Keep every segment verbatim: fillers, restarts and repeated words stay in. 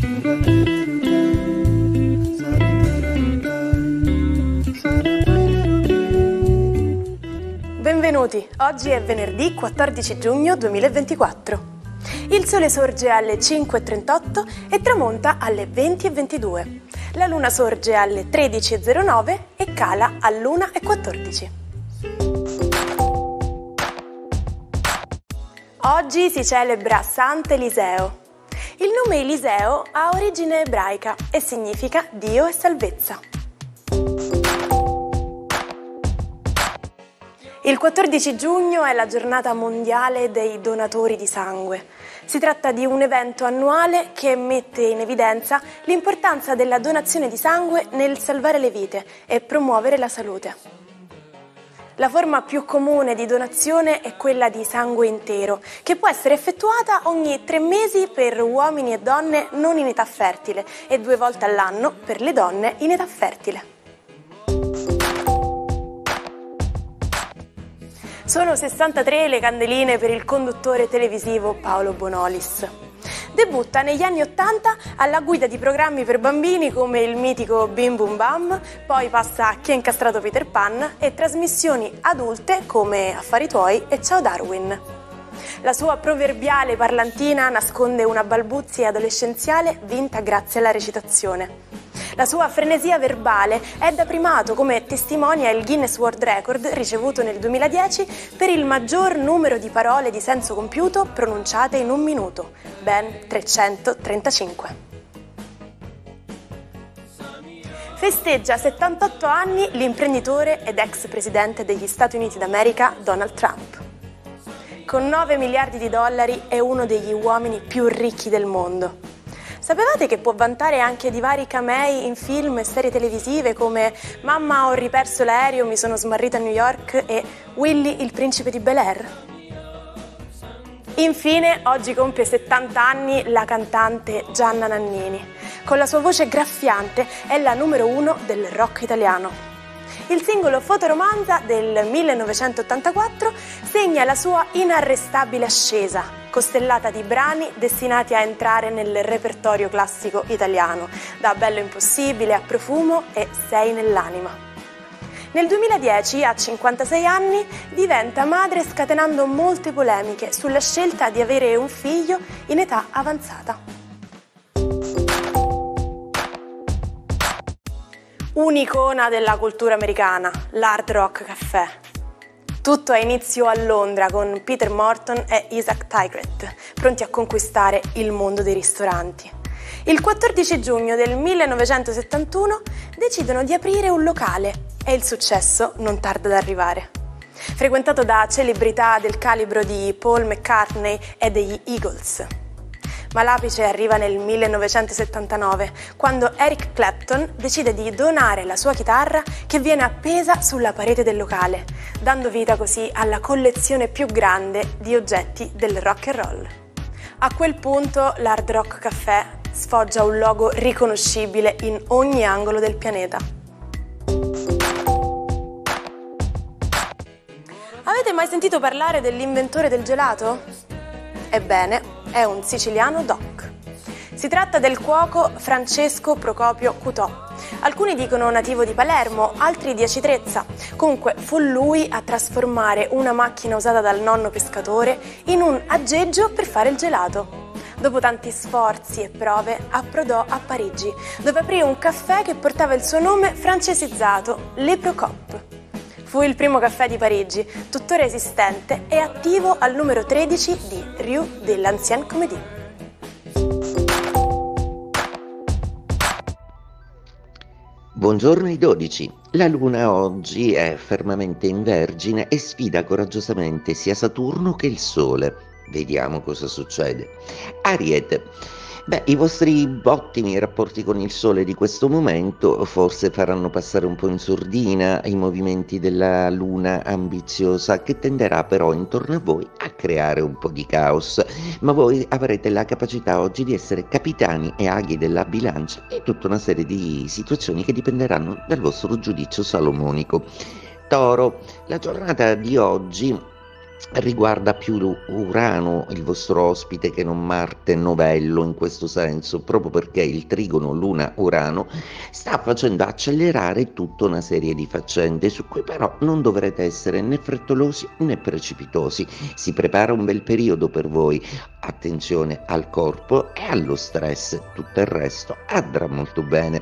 Benvenuti, oggi è venerdì quattordici giugno duemilaventiquattro. Il sole sorge alle cinque e trentotto e tramonta alle venti e ventidue. La luna sorge alle tredici e zero nove e cala all'una e quattordici. Oggi si celebra Sant'Eliseo. Il nome Eliseo ha origine ebraica e significa Dio e salvezza. Il quattordici giugno è la giornata mondiale dei donatori di sangue. Si tratta di un evento annuale che mette in evidenza l'importanza della donazione di sangue nel salvare le vite e promuovere la salute. La forma più comune di donazione è quella di sangue intero, che può essere effettuata ogni tre mesi per uomini e donne non in età fertile e due volte all'anno per le donne in età fertile. Sono sessantatré le candeline per il conduttore televisivo Paolo Bonolis. Debutta negli anni ottanta alla guida di programmi per bambini come il mitico Bim Bum Bam, poi passa a Chi ha incastrato Peter Pan e trasmissioni adulte come Affari tuoi e Ciao Darwin. La sua proverbiale parlantina nasconde una balbuzia adolescenziale vinta grazie alla recitazione. La sua frenesia verbale è da primato, come testimonia il Guinness World Record ricevuto nel duemiladieci per il maggior numero di parole di senso compiuto pronunciate in un minuto, ben trecentotrentacinque. Festeggia settantotto anni l'imprenditore ed ex presidente degli Stati Uniti d'America Donald Trump. Con nove miliardi di dollari è uno degli uomini più ricchi del mondo. Sapevate che può vantare anche di vari camei in film e serie televisive come Mamma ho riperso l'aereo, mi sono smarrita a New York e Willy il principe di Bel-Air? Infine, oggi compie settanta anni la cantante Gianna Nannini. Con la sua voce graffiante è la numero uno del rock italiano. Il singolo Fotoromanza del millenovecentottantaquattro segna la sua inarrestabile ascesa, costellata di brani destinati a entrare nel repertorio classico italiano, da Bello Impossibile a Profumo e Sei nell'anima. Nel duemiladieci, a cinquantasei anni, diventa madre scatenando molte polemiche sulla scelta di avere un figlio in età avanzata. Un'icona della cultura americana, l'Hard Rock Café. Tutto ha inizio a Londra con Peter Morton e Isaac Tigret, pronti a conquistare il mondo dei ristoranti. Il quattordici giugno del millenovecentosettantuno decidono di aprire un locale e il successo non tarda ad arrivare. Frequentato da celebrità del calibro di Paul McCartney e degli Eagles. Ma l'apice arriva nel millenovecentosettantanove, quando Eric Clapton decide di donare la sua chitarra che viene appesa sulla parete del locale, dando vita così alla collezione più grande di oggetti del rock and roll. A quel punto l'Hard Rock Café sfoggia un logo riconoscibile in ogni angolo del pianeta. Avete mai sentito parlare dell'inventore del gelato? Ebbene, è un siciliano doc. Si tratta del cuoco Francesco Procopio Cutò. Alcuni dicono nativo di Palermo, altri di Aci Trezza. Comunque fu lui a trasformare una macchina usata dal nonno pescatore in un aggeggio per fare il gelato. Dopo tanti sforzi e prove, approdò a Parigi, dove aprì un caffè che portava il suo nome francesizzato, Le Procop. Fu il primo caffè di Parigi, tuttora esistente e attivo al numero tredici di Rue de l'Ancienne Comédie. Buongiorno ai dodici. La Luna oggi è fermamente in Vergine e sfida coraggiosamente sia Saturno che il Sole. Vediamo cosa succede. Ariete. Beh, i vostri ottimi rapporti con il Sole di questo momento forse faranno passare un po' in sordina i movimenti della Luna ambiziosa, che tenderà però intorno a voi a creare un po' di caos, ma voi avrete la capacità oggi di essere capitani e aghi della bilancia e tutta una serie di situazioni che dipenderanno dal vostro giudizio salomonico. Toro, la giornata di oggi riguarda più Lu Urano, il vostro ospite, che non Marte novello in questo senso, proprio perché il trigono Luna-Urano sta facendo accelerare tutta una serie di faccende su cui però non dovrete essere né frettolosi né precipitosi. Si prepara un bel periodo per voi. Attenzione al corpo e allo stress, tutto il resto andrà molto bene.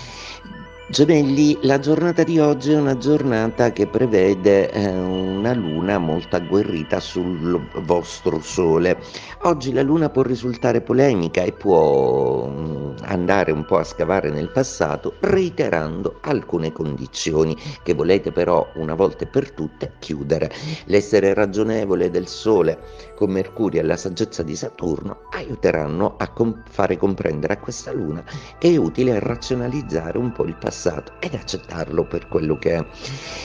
Gemelli, la giornata di oggi è una giornata che prevede eh, una luna molto agguerrita sul vostro sole. Oggi la luna può risultare polemica e può mm, andare un po' a scavare nel passato, reiterando alcune condizioni che volete però una volta e per tutte chiudere. L'essere ragionevole del sole con Mercurio e la saggezza di Saturno aiuteranno a com- fare comprendere a questa luna che è utile razionalizzare un po' il passato ed accettarlo per quello che è.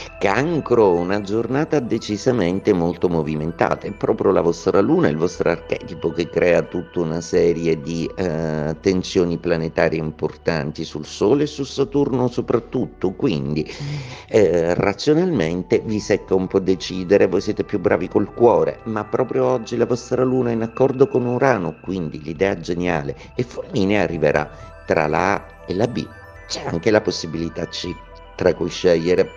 Cancro, una giornata decisamente molto movimentata, è proprio la vostra luna, il vostro archetipo che crea tutta una serie di eh, tensioni planetarie importanti sul Sole e su Saturno soprattutto, quindi eh, razionalmente vi secca un po' decidere, voi siete più bravi col cuore, ma proprio oggi la vostra luna è in accordo con Urano, quindi l'idea geniale e fulmine arriverà tra la A e la B. C'è anche la possibilità C, tra cui scegliere.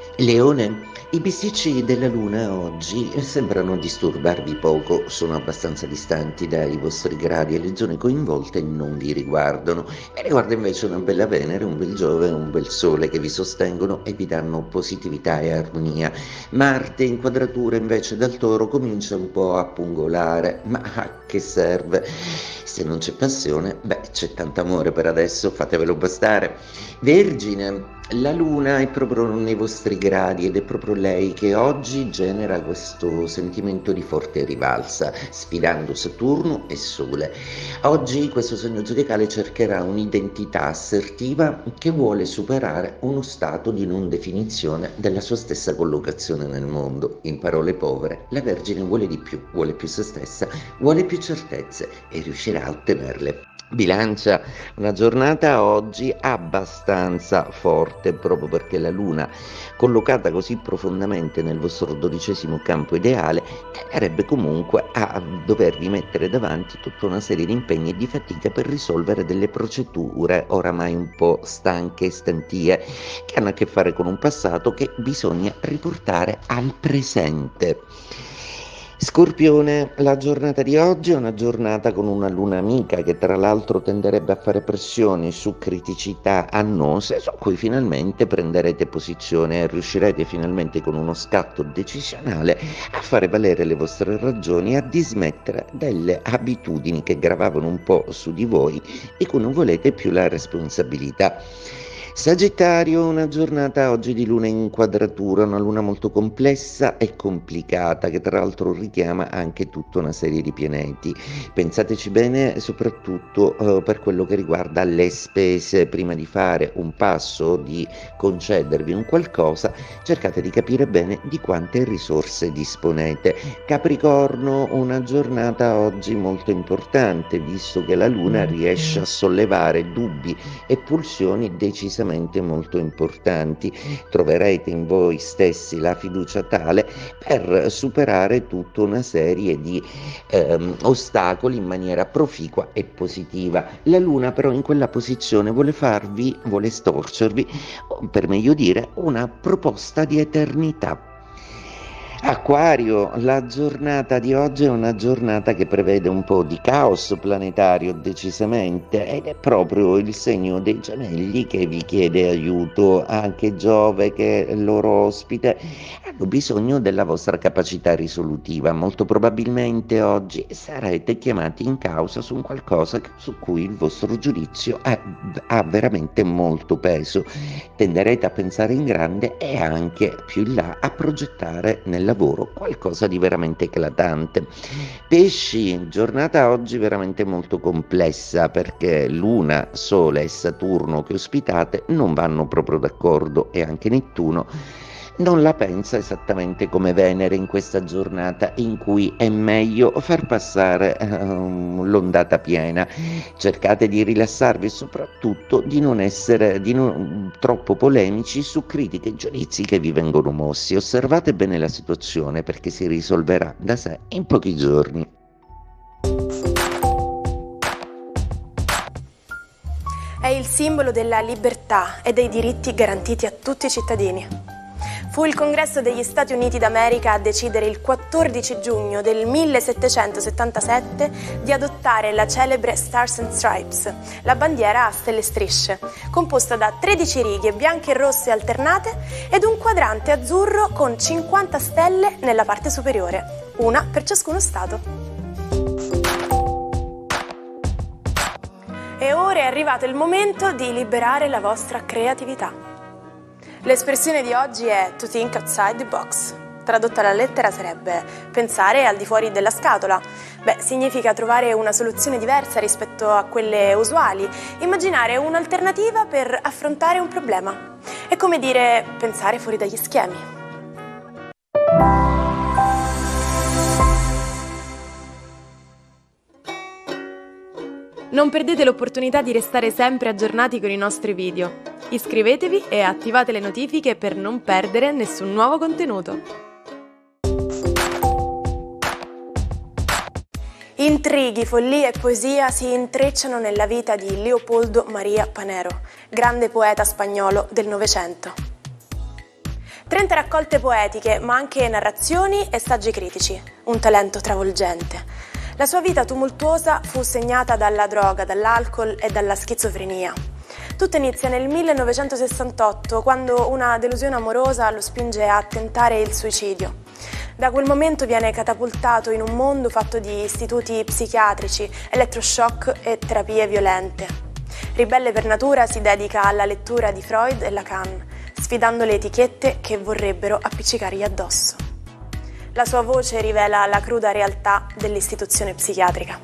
Leone, i bisticci della luna oggi sembrano disturbarvi poco, sono abbastanza distanti dai vostri gradi e le zone coinvolte non vi riguardano. E riguarda invece una bella Venere, un bel Giove e un bel Sole che vi sostengono e vi danno positività e armonia. Marte in quadratura invece dal Toro comincia un po' a pungolare, ma a che serve? Se non c'è passione, beh, c'è tanto amore per adesso, fatevelo bastare. Vergine, la luna è proprio nei vostri gradi ed è proprio lei che oggi genera questo sentimento di forte rivalsa, sfidando Saturno e Sole. Oggi questo segno zodiacale cercherà un'identità assertiva che vuole superare uno stato di non definizione della sua stessa collocazione nel mondo. In parole povere, la Vergine vuole di più, vuole più se stessa, vuole più certezze e riuscirà a ottenerle. Bilancia, una giornata oggi abbastanza forte proprio perché la luna collocata così profondamente nel vostro dodicesimo campo ideale tenderebbe comunque a dovervi mettere davanti tutta una serie di impegni e di fatica per risolvere delle procedure oramai un po' stanche e stantie che hanno a che fare con un passato che bisogna riportare al presente. Scorpione, la giornata di oggi è una giornata con una luna amica che tra l'altro tenderebbe a fare pressioni su criticità annose su cui finalmente prenderete posizione e riuscirete finalmente con uno scatto decisionale a fare valere le vostre ragioni e a dismettere delle abitudini che gravavano un po' su di voi e cui non volete più la responsabilità. Sagittario, una giornata oggi di luna in quadratura, una luna molto complessa e complicata che tra l'altro richiama anche tutta una serie di pianeti. Pensateci bene soprattutto eh, per quello che riguarda le spese, prima di fare un passo, di concedervi un qualcosa, cercate di capire bene di quante risorse disponete. Capricorno, una giornata oggi molto importante visto che la luna riesce a sollevare dubbi e pulsioni decisamente molto importanti. Troverete in voi stessi la fiducia tale per superare tutta una serie di ehm, ostacoli in maniera proficua e positiva. La luna però in quella posizione vuole farvi, vuole storcervi, o per meglio dire, una proposta di eternità. Acquario, la giornata di oggi è una giornata che prevede un po' di caos planetario decisamente ed è proprio il segno dei Gemelli che vi chiede aiuto. Anche Giove, che è il loro ospite, hanno bisogno della vostra capacità risolutiva. Molto probabilmente oggi sarete chiamati in causa su un qualcosa su cui il vostro giudizio ha, ha veramente molto peso. Tenderete a pensare in grande e anche più in là a progettare nella lavoro qualcosa di veramente eclatante. Pesci, giornata oggi veramente molto complessa perché Luna, Sole e Saturno che ospitate non vanno proprio d'accordo e anche Nettuno non la pensa esattamente come Venere in questa giornata in cui è meglio far passare uh, l'ondata piena. Cercate di rilassarvi e soprattutto di non essere di non, troppo polemici su critiche e giudizi che vi vengono mossi. Osservate bene la situazione perché si risolverà da sé in pochi giorni. È il simbolo della libertà e dei diritti garantiti a tutti i cittadini. Fu il Congresso degli Stati Uniti d'America a decidere il quattordici giugno del millesettecentosettantasette di adottare la celebre Stars and Stripes, la bandiera a stelle e strisce, composta da tredici righe bianche e rosse alternate ed un quadrante azzurro con cinquanta stelle nella parte superiore, una per ciascuno Stato. E ora è arrivato il momento di liberare la vostra creatività. L'espressione di oggi è to think outside the box. Tradotta alla lettera sarebbe pensare al di fuori della scatola. Beh, significa trovare una soluzione diversa rispetto a quelle usuali, immaginare un'alternativa per affrontare un problema. È come dire pensare fuori dagli schemi. Non perdete l'opportunità di restare sempre aggiornati con i nostri video. Iscrivetevi e attivate le notifiche per non perdere nessun nuovo contenuto. Intrighi, follia e poesia si intrecciano nella vita di Leopoldo María Panero, grande poeta spagnolo del Novecento. trenta raccolte poetiche, ma anche narrazioni e saggi critici, un talento travolgente. La sua vita tumultuosa fu segnata dalla droga, dall'alcol e dalla schizofrenia. Tutto inizia nel millenovecentosessantotto, quando una delusione amorosa lo spinge a tentare il suicidio. Da quel momento viene catapultato in un mondo fatto di istituti psichiatrici, elettroshock e terapie violente. Ribelle per natura, si dedica alla lettura di Freud e Lacan, sfidando le etichette che vorrebbero appiccicargli addosso. La sua voce rivela la cruda realtà dell'istituzione psichiatrica.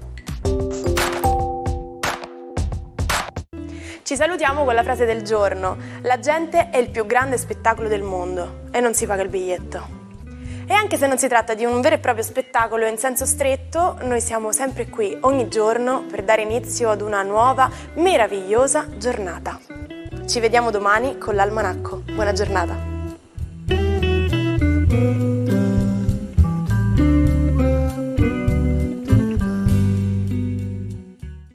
Ci salutiamo con la frase del giorno: la gente è il più grande spettacolo del mondo e non si paga il biglietto. E anche se non si tratta di un vero e proprio spettacolo in senso stretto, noi siamo sempre qui ogni giorno per dare inizio ad una nuova, meravigliosa giornata. Ci vediamo domani con l'Almanacco. Buona giornata!